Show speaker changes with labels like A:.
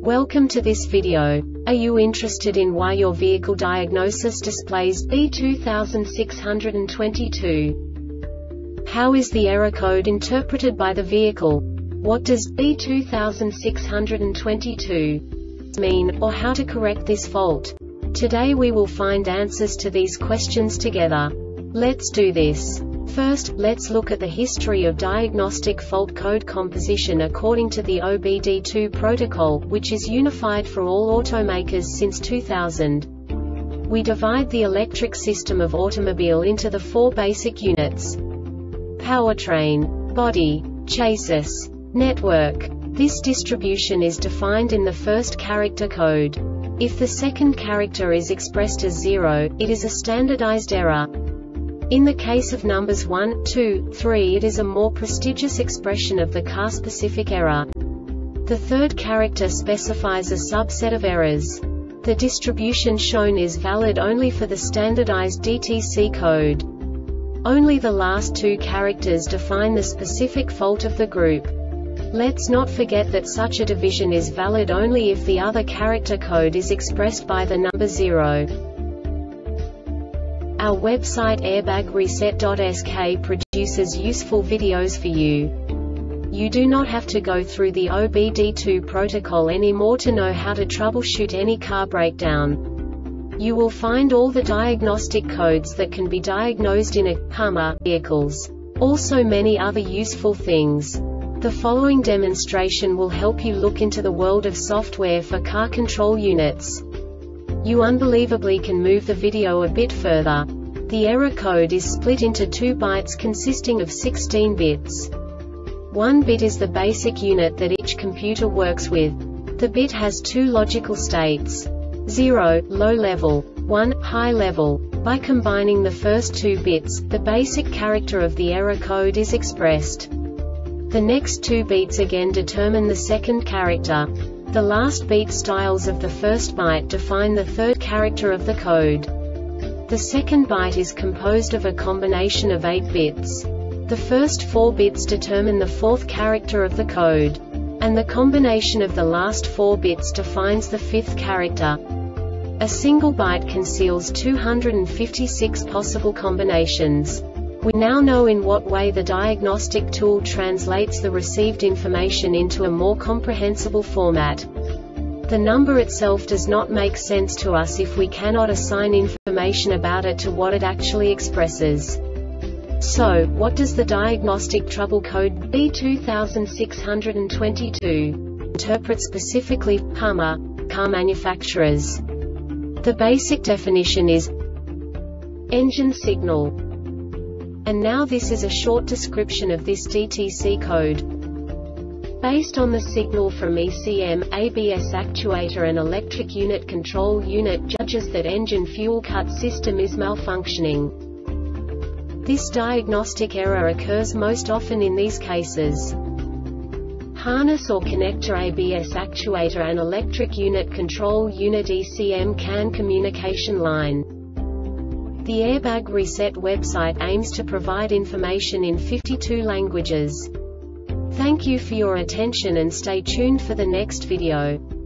A: Welcome to this video. Are you interested in why your vehicle diagnosis displays B2622? How is the error code interpreted by the vehicle? What does B2622 mean, or how to correct this fault? Today we will find answers to these questions together. Let's do this. First, let's look at the history of diagnostic fault code composition according to the OBD2 protocol, which is unified for all automakers since 2000. We divide the electric system of automobile into the four basic units: powertrain, body, chassis, network. This distribution is defined in the first character code. If the second character is expressed as 0, it is a standardized error. In the case of numbers 1, 2, 3, it is a more prestigious expression of the car-specific error. The third character specifies a subset of errors. The distribution shown is valid only for the standardized DTC code. Only the last two characters define the specific fault of the group. Let's not forget that such a division is valid only if the other character code is expressed by the number 0. Our website airbagreset.sk produces useful videos for you. You do not have to go through the OBD2 protocol anymore to know how to troubleshoot any car breakdown. You will find all the diagnostic codes that can be diagnosed in a Hummer vehicles. Also many other useful things. The following demonstration will help you look into the world of software for car control units. You unbelievably can move the video a bit further. The error code is split into 2 bytes consisting of 16 bits. 1 bit is the basic unit that each computer works with. The bit has 2 logical states: 0, low level, 1, high level. By combining the first 2 bits, the basic character of the error code is expressed. The next 2 beats again determine the second character. The last beat styles of the first byte define the third character of the code. The second byte is composed of a combination of 8 bits. The first 4 bits determine the fourth character of the code. And the combination of the last 4 bits defines the fifth character. A single byte conceals 256 possible combinations. We now know in what way the diagnostic tool translates the received information into a more comprehensible format. The number itself does not make sense to us if we cannot assign information about it to what it actually expresses. So, what does the diagnostic trouble code B2622 interpret specifically for Hummer car manufacturers? The basic definition is engine signal. And now this is a short description of this DTC code. Based on the signal from ECM, ABS actuator and electric unit control unit judges that engine fuel cut system is malfunctioning. This diagnostic error occurs most often in these cases: harness or connector ABS actuator and electric unit control unit ECM CAN communication line. The Airbag Reset website aims to provide information in 52 languages. Thank you for your attention and stay tuned for the next video.